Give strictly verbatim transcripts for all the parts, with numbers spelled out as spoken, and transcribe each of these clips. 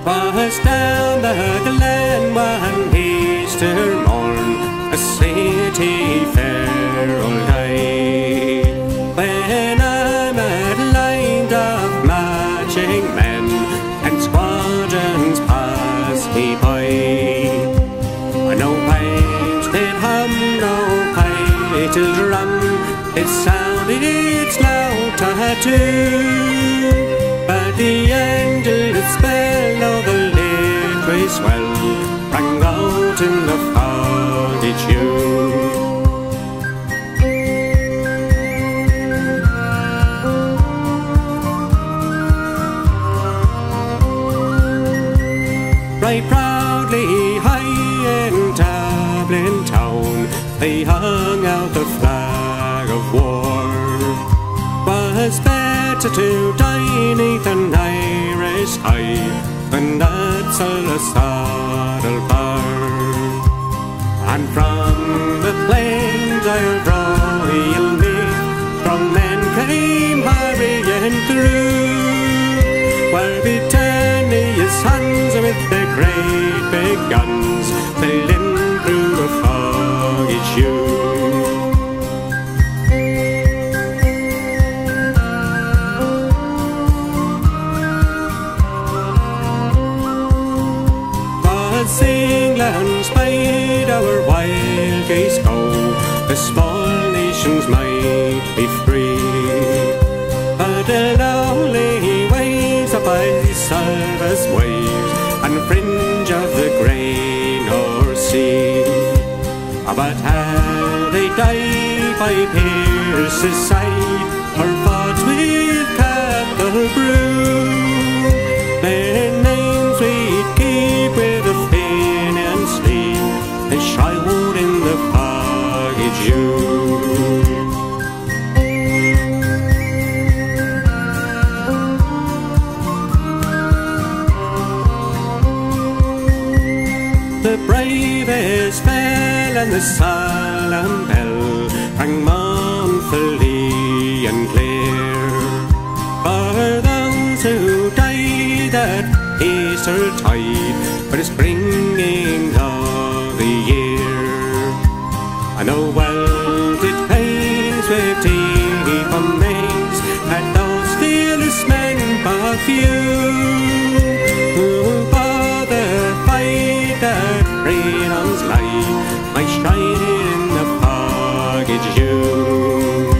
Was down the glen one Easter morn, a city fair old day, when I met lines of marching men and squadrons passed me by. No pipes did hum, no pipes drum, it sounded loud tattoo, but the angel spell of the liquid swell rang out in the foggy tune. Right proudly high in Dublin town, they hung out the flag of war. Was better to die neath an Irish eye than that's a saddle bar. And from the plains of Royal Meath, strong men came hurrying through, where Britannia's sons with their great big guns sailed in through the foggy tune. Was England's bade our wild geese go, the small nations might be free, but the lonely waves up by Salva's waves and fringe of the grey North Sea. But had they died by Pierce's side, or fought with Campbell Brew, their names we'd keep with a Fenian sleeve, and shroud in the foggy June. The bravest fell and the solemn bell rang mournfully and clear, for those who died at Easter tide, for the springing of the year. I know well it pains with deep amaze at those fearless men but few, who bother fight that freedom's light might shine in the foggy June.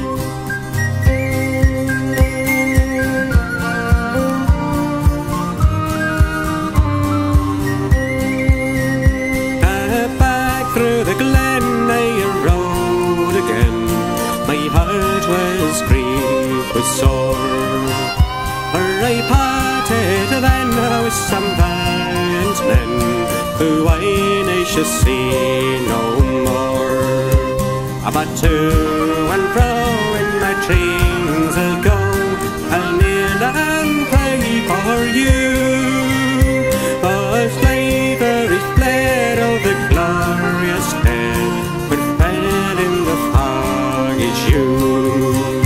Uh, back through the glen I rode again, my heart was grieved with sore, for I parted then with some valiant men who I shall see no more. But to and fro in my dreams I'll go, I'll kneel and pray for you, for slavery fled of the glorious dead, but fell in the foggy June.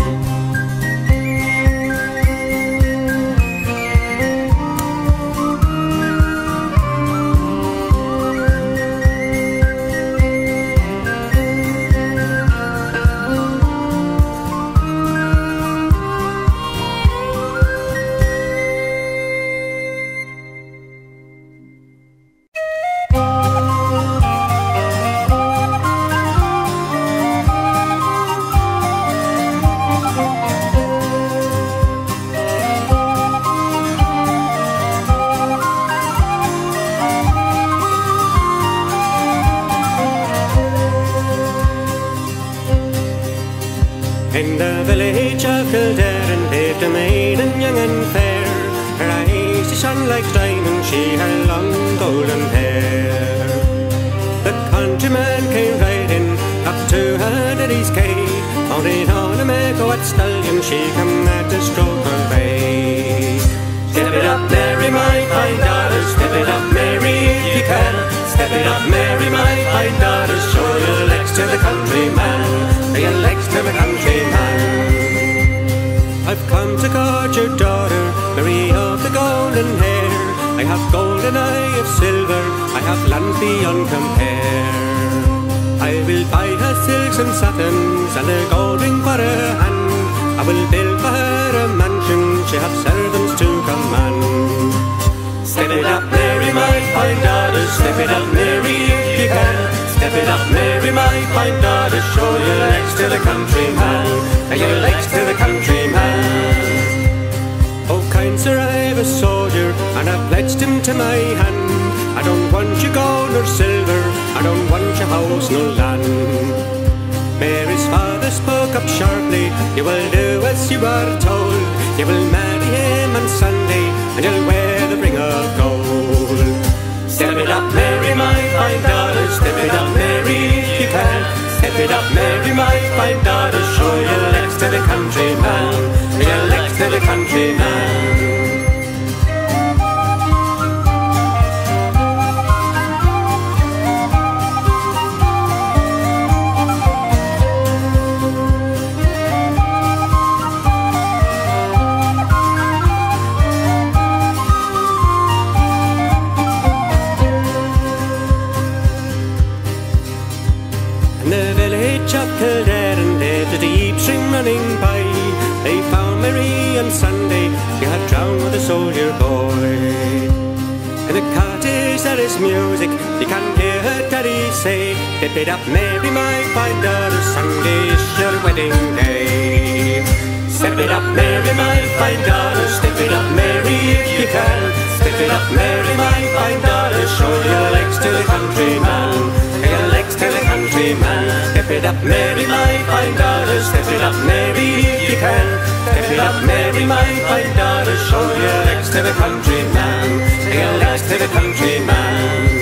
In the village of Kildare lived a maiden young and fair, her eyes shone like diamonds, she had long golden hair. The countryman came riding up to her daddy's cave, mounted on a mare-go at stallion, she come at the stroke of bay. Step it up, Mary, my fine daughter, step it up, Mary, if you can. Step it up, Mary, my fine daughter, show your legs to the countryman, your legs to the countryman. I've come to court your daughter, Mary of the golden hair. I have gold and I have silver, I have land beyond compare. I will buy her silks and satins and a gold ring for her hand. I will build for her a mansion, she have servants to command. Step it up, Mary, my fine daughter, step it up, Mary, if you can. Step it up, Mary, my fine daughter, show your legs to the countryman, and your legs to the countryman. Oh, kind sir, I've a soldier, and I've pledged him to my hand. I don't want your gold nor silver, I don't want your house nor land. Mary's father spoke up sharply, you will do as you are told. You will marry him on Sunday, and you'll wear the ring of gold. Step it up, Mary, my fine daughter, step it up, Mary, if you can. Step it up, Mary, my fine daughter, show your legs to the countryman, your legs to the countryman. In the village of Kildare, and there the deep stream running by, they found Mary on Sunday, she had drowned with a soldier boy. In the cottage there is music, you can hear her daddy say, "Step it up, Mary, my fine daughter, Sunday is your wedding day." Step it up, Mary, my fine daughter, step it up, Mary, if you can. Step it up, Mary, my fine daughter, show your legs to the countryman, your legs to the countryman. Step it up, Mary, my fine daughter, step it up, Mary, if you can. Step it up, Mary, my fine daughter, show your legs to the countryman, your legs to the countryman.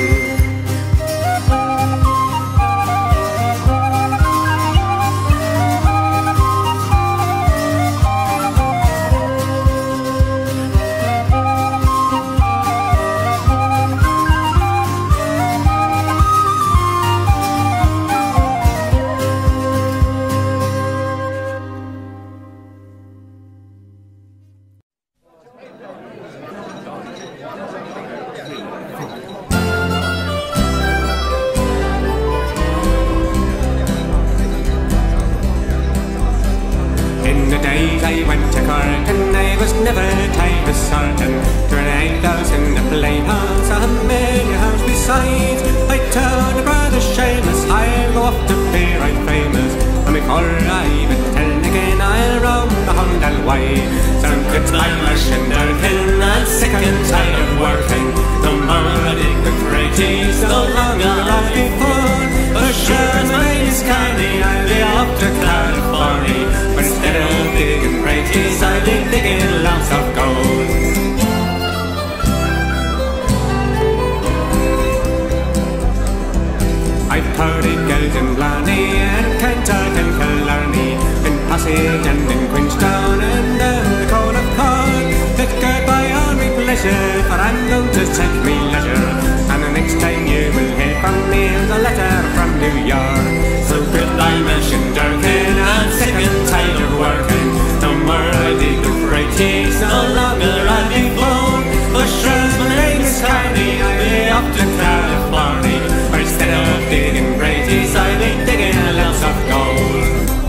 I went to Cork and I was never tied to certain. Twenty-eight thousand a plain house, a million house besides. I told the brother Seamus I'll go off to be right famous, and before I even tell again I'll round the hundred wide. Some kids my mush and dirkin, I'm sick and tired of working. No more I dig the freighties, no longer I'll be full. For sure my name is Carney, I'll be off to California, but instead of digging freighties I'll be digging lumps of gold. I've thirty girls in Blarney and Kanturk and Killarney, in Passage and in Queenstown and down the Cone of Cork. Let's goodbye all me pleasure, for I'm going to take me leisure, and the next time you will hear from me is a letter from New York. So goodbye Mash and Durkin, I'm sick and tired of working. No more I dig the freighties, no longer I'll be flown. For sure my name is Carney, I'll be off to California, where instead of digging freighties I'll be digging lumps of gold.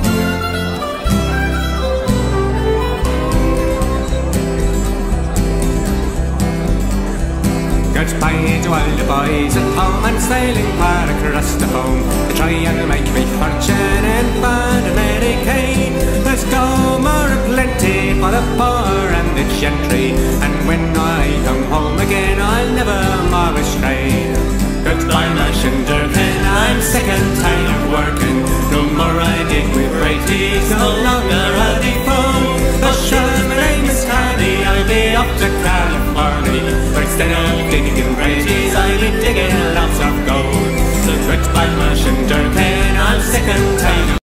Goodbye to all the boys at home and sailing far across the foam, to try and make me fortune in bond American. There's no more plenty for the poor and the gentry, and when I come home again I'll never more astray. Goodbye Mash and Durkin, I'm sick and tired of working. No more I dig with freighties, no longer I'll be full. For sure my name is Carney, I'll be off to California, but instead of digging freighties I'll be digging lumps of gold. So goodbye Mash and Durkin, I'm sick and tired of